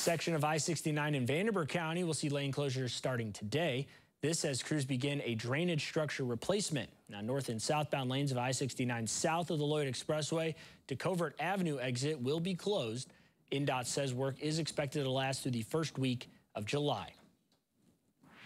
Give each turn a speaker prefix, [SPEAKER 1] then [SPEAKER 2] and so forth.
[SPEAKER 1] Section of I-69 in Vanderburgh County will see lane closures starting today. This as crews begin a drainage structure replacement. Now, north and southbound lanes of I-69 south of the Lloyd Expressway to Covert Avenue exit will be closed. INDOT says work is expected to last through the first week of July.